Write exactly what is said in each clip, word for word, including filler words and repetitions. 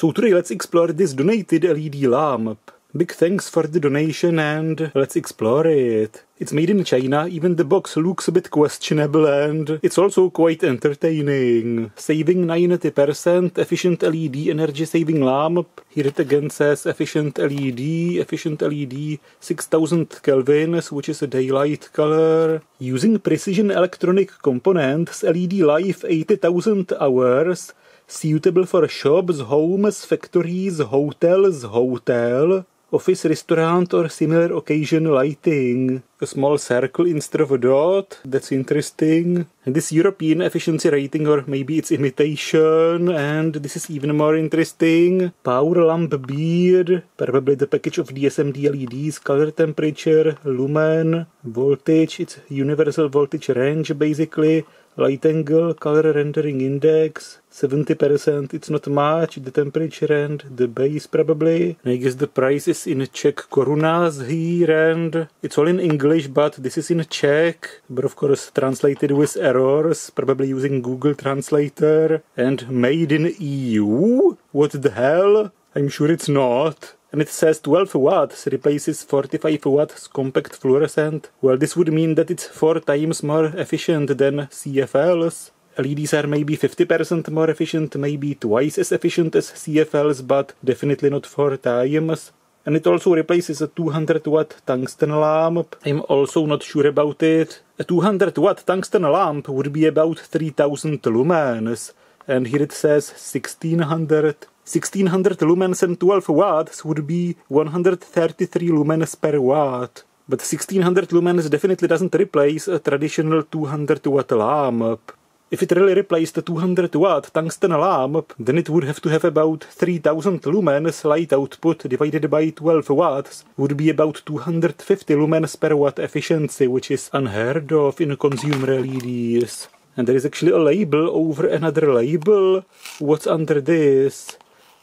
So today let's explore this donated L E D lamp. Big thanks for the donation and let's explore it. It's made in China, even the box looks a bit questionable and it's also quite entertaining. Saving ninety percent, efficient L E D energy saving lamp. Here it again says efficient L E D, efficient L E D, six thousand Kelvins, which is a daylight color. Using precision electronic components, L E D life eighty thousand hours. Suitable for shops, homes, factories, hotels, hotel, office, restaurant or similar occasion lighting. A small circle instead of a dot, that's interesting. And this European efficiency rating, or maybe it's imitation, and this is even more interesting. Power lamp bead, probably the package of D S M D L E Ds, color temperature, lumen, voltage, it's universal voltage range basically. Light angle, color rendering index, seventy percent, it's not much, the temperature and the base probably. I guess the price is in Czech korunas here and it's all in English, but this is in Czech, but of course translated with errors, probably using Google Translator. And made in E U? What the hell? I'm sure it's not. And it says twelve watts replaces forty-five watts compact fluorescent. Well, this would mean that it's four times more efficient than C F Ls. L E Ds are maybe fifty percent more efficient, maybe twice as efficient as C F Ls, but definitely not four times. And it also replaces a two hundred watt tungsten lamp. I'm also not sure about it. A two hundred watt tungsten lamp would be about three thousand lumens. And here it says sixteen hundred. sixteen hundred lumens and twelve watts would be one hundred thirty-three lumens per watt. But sixteen hundred lumens definitely doesn't replace a traditional two hundred watt lamp. If it really replaced a two hundred watt tungsten lamp, then it would have to have about three thousand lumens light output divided by twelve watts, would be about two hundred fifty lumens per watt efficiency, which is unheard of in consumer L E Ds. And there is actually a label over another label. What's under this?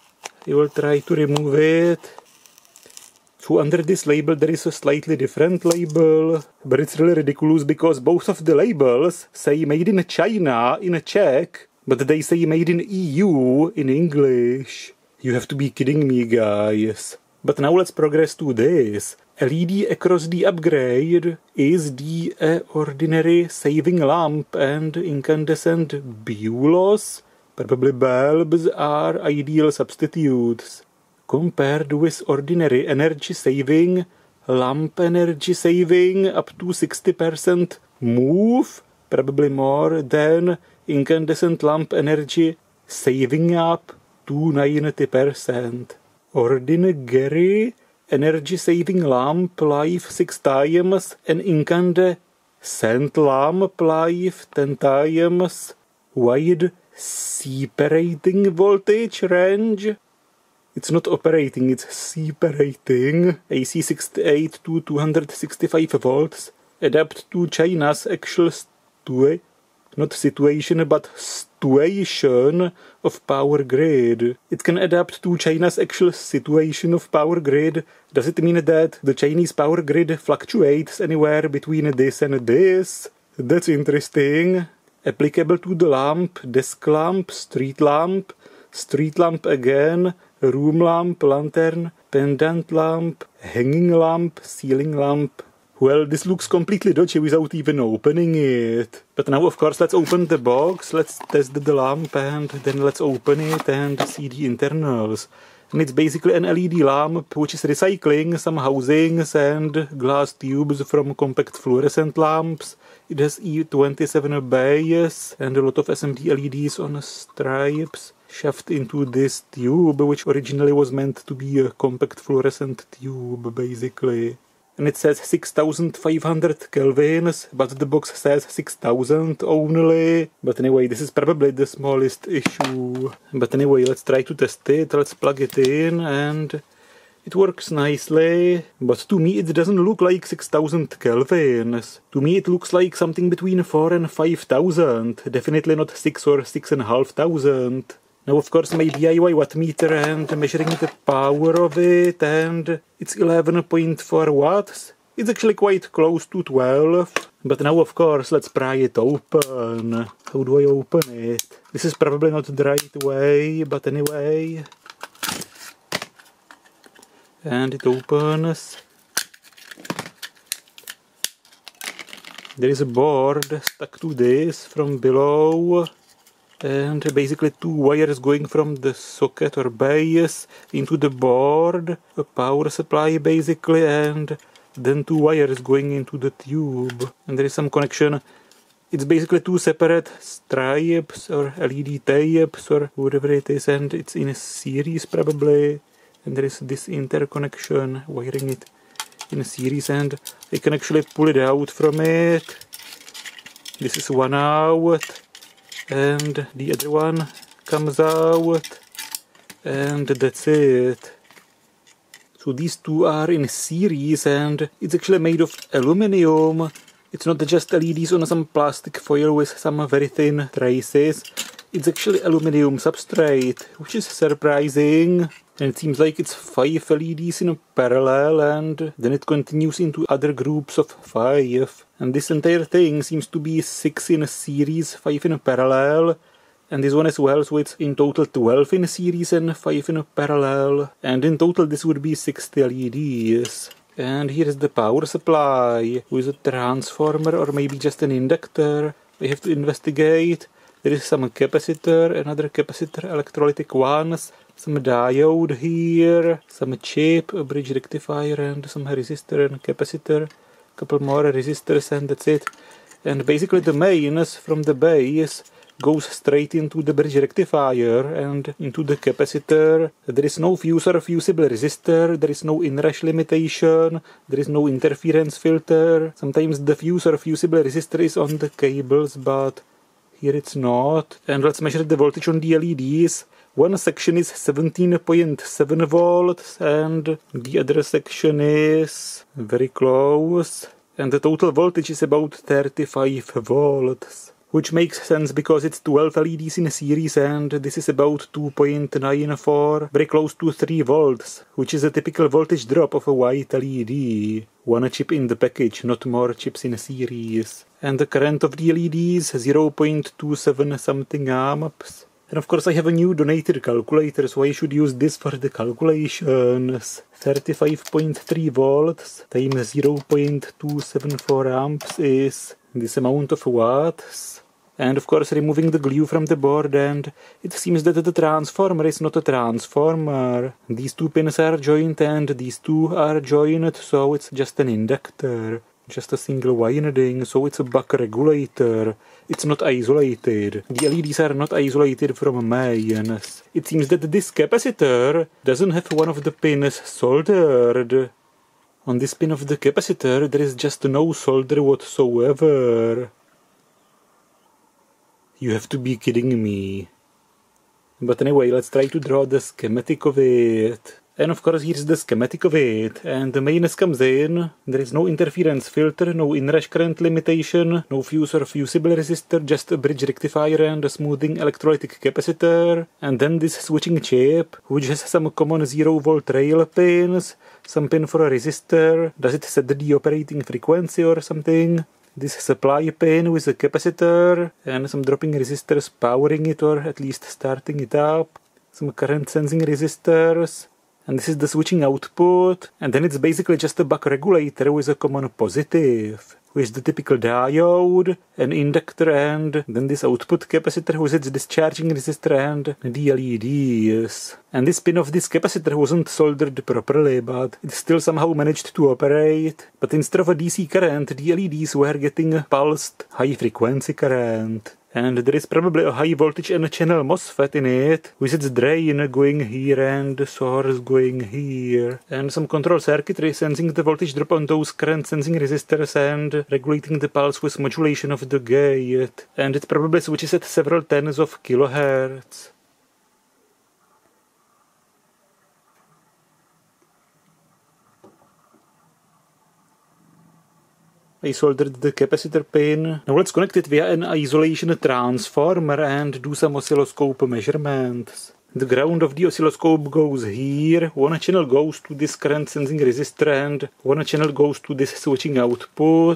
I will try to remove it. So under this label there is a slightly different label, but it's really ridiculous because both of the labels say made in China in Czech, but they say made in E U in English. You have to be kidding me, guys. But now let's progress to this. L E D across the upgrade is the uh, ordinary saving lamp and incandescent bulos. Probably bulbs are ideal substitutes. Compared with ordinary energy saving, lamp energy saving up to sixty percent move, probably more than incandescent lamp energy saving up to ninety percent. Ordinary energy saving lamp life six times and incandescent lamp life ten times. Wide separating voltage range. It's not operating, it's separating. A C sixty-eight to two hundred sixty-five volts. Adapt to China's actual stu not situation but situation of power grid. It can adapt to China's actual situation of power grid. Does it mean that the Chinese power grid fluctuates anywhere between this and this? That's interesting. Applicable to the lamp, desk lamp, street lamp, street lamp again, room lamp, lantern, pendant lamp, hanging lamp, ceiling lamp. Well, this looks completely dodgy without even opening it. But now, of course, let's open the box, let's test the lamp, and then let's open it and see the internals. And it's basically an L E D lamp which is recycling some housings and glass tubes from compact fluorescent lamps. It has E twenty-seven base and a lot of S M D L E Ds on stripes shoved into this tube, which originally was meant to be a compact fluorescent tube, basically. And it says six thousand five hundred Kelvins, but the box says six thousand only. But anyway, this is probably the smallest issue. But anyway, let's try to test it. Let's plug it in and it works nicely. But to me it doesn't look like six thousand Kelvins. To me it looks like something between four and five thousand. Definitely not six or six and a half thousand. Now, of course, my D I Y wattmeter and measuring the power of it, and it's eleven point four watts. It's actually quite close to twelve. But now, of course, let's pry it open. How do I open it? This is probably not the right way, but anyway. and it opens. There is a board stuck to this from below, and basically two wires going from the socket or base into the board, a power supply basically, and then two wires going into the tube. And there is some connection. It's basically two separate stripes or L E D tapes or whatever it is, and it's in a series probably. And there is this interconnection wiring it in a series, and I can actually pull it out from it. This is one out, and the other one comes out, and that's it. So these two are in a series, and it's actually made of aluminium. It's not just L E Ds on some plastic foil with some very thin traces. It's actually aluminium substrate, which is surprising. And it seems like it's five L E Ds in a parallel, and then it continues into other groups of five. And this entire thing seems to be six in a series, five in a parallel. And this one as well, so it's in total twelve in a series and five in a parallel. And in total this would be sixty L E Ds. And here is the power supply with a transformer or maybe just an inductor. We have to investigate. There is some capacitor, another capacitor, electrolytic ones, some diode here, some chip, a bridge rectifier, and some resistor and capacitor, a couple more resistors, and that's it. And basically the mains from the base goes straight into the bridge rectifier and into the capacitor. There is no fuse or fusible resistor, there is no inrush limitation, there is no interference filter. Sometimes the fuse or fusible resistor is on the cables, but here it's not. And let's measure the voltage on the L E Ds. One section is seventeen point seven volts and the other section is very close. And the total voltage is about thirty-five volts. Which makes sense because it's twelve L E Ds in a series and this is about two point nine four, very close to three volts, which is a typical voltage drop of a white L E D. One chip in the package, not more chips in a series. And the current of the L E D is zero point two seven something amps. And of course I have a new donated calculator, so I should use this for the calculations. thirty-five point three volts times zero point two seven four amps is this amount of watts. And of course removing the glue from the board, and it seems that the transformer is not a transformer. These two pins are joined and these two are joined, so it's just an inductor. Just a single winding, so it's a buck regulator. It's not isolated. The L E Ds are not isolated from mains. It seems that this capacitor doesn't have one of the pins soldered. On this pin of the capacitor there is just no solder whatsoever. You have to be kidding me. But anyway, let's try to draw the schematic of it. And of course here's the schematic of it, and the mains comes in, there is no interference filter, no inrush current limitation, no fuse or fusible resistor, just a bridge rectifier and a smoothing electrolytic capacitor, and then this switching chip, which has some common zero volt rail pins, some pin for a resistor, does it set the operating frequency or something? This supply pin with a capacitor, and some dropping resistors powering it or at least starting it up, some current sensing resistors. And this is the switching output, and then it's basically just a buck regulator with a common positive, with the typical diode, an inductor, and then this output capacitor with its discharging resistor and the L E Ds. And this pin of this capacitor wasn't soldered properly, but it still somehow managed to operate. But instead of a D C current, the L E Ds were getting a pulsed high frequency current. And there is probably a high voltage N channel MOSFET in it, with its drain going here and the source going here. And some control circuitry sensing the voltage drop on those current sensing resistors and regulating the pulse with modulation of the gate. And it probably switches at several tens of kilohertz. I soldered the capacitor pin. Now let's connect it via an isolation transformer and do some oscilloscope measurements. The ground of the oscilloscope goes here, one channel goes to this current sensing resistor and one channel goes to this switching output.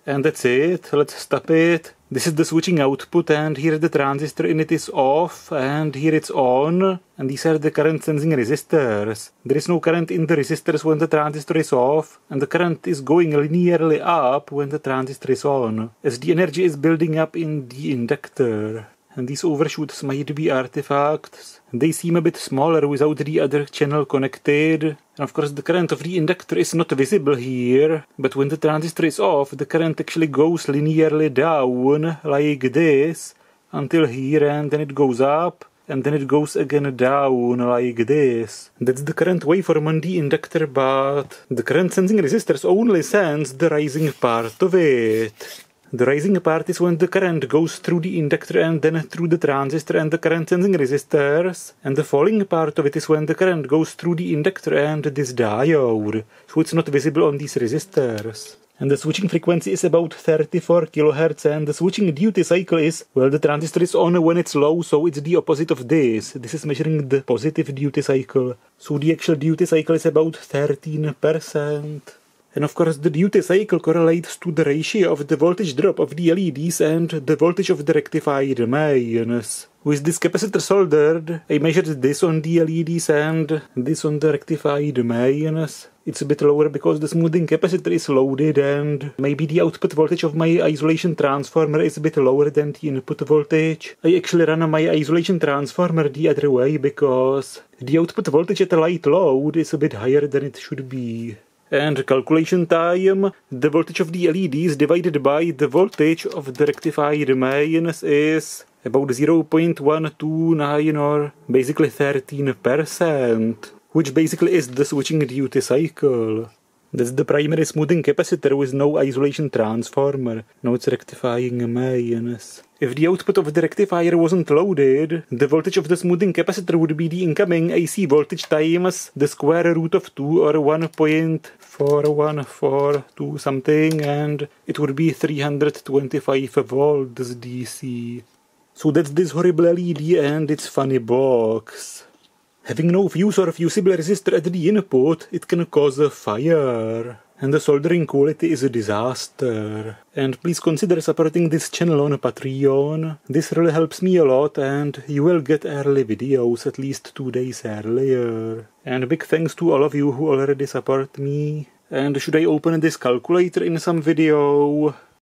And that's it. Let's stop it. This is the switching output, and here the transistor in it is off, and here it's on, and these are the current sensing resistors. There is no current in the resistors when the transistor is off, and the current is going linearly up when the transistor is on, as the energy is building up in the inductor. And these overshoots might be artifacts. They seem a bit smaller without the other channel connected. And of course the current of the inductor is not visible here, but when the transistor is off, the current actually goes linearly down, like this, until here, and then it goes up, and then it goes again down, like this. That's the current waveform on the inductor, but the current sensing resistors only sense the rising part of it. The rising part is when the current goes through the inductor and then through the transistor and the current sensing resistors, and the falling part of it is when the current goes through the inductor and this diode, so it's not visible on these resistors. And the switching frequency is about thirty-four kilohertz, and the switching duty cycle is, well, the transistor is on when it's low, so it's the opposite of this. This is measuring the positive duty cycle, so the actual duty cycle is about thirteen percent. And of course the duty cycle correlates to the ratio of the voltage drop of the L E Ds and the voltage of the rectified mains. With this capacitor soldered, I measured this on the L E Ds and this on the rectified mains. It's a bit lower because the smoothing capacitor is loaded, and maybe the output voltage of my isolation transformer is a bit lower than the input voltage. I actually run my isolation transformer the other way because the output voltage at a light load is a bit higher than it should be. And calculation time, the voltage of the L E Ds divided by the voltage of the rectified mains is about zero point one two nine, or basically thirteen percent, which basically is the switching duty cycle. That's the primary smoothing capacitor with no isolation transformer. Now it's rectifying mains. If the output of the rectifier wasn't loaded, the voltage of the smoothing capacitor would be the incoming A C voltage times the square root of two, or one point four one four two something, and it would be three hundred twenty-five volts D C. So that's this horrible L E D and its funny box. Having no fuse or fusible resistor at the input, it can cause a fire. And the soldering quality is a disaster. And please consider supporting this channel on Patreon. This really helps me a lot, and you will get early videos at least two days earlier. And big thanks to all of you who already support me. And should I open this calculator in some video?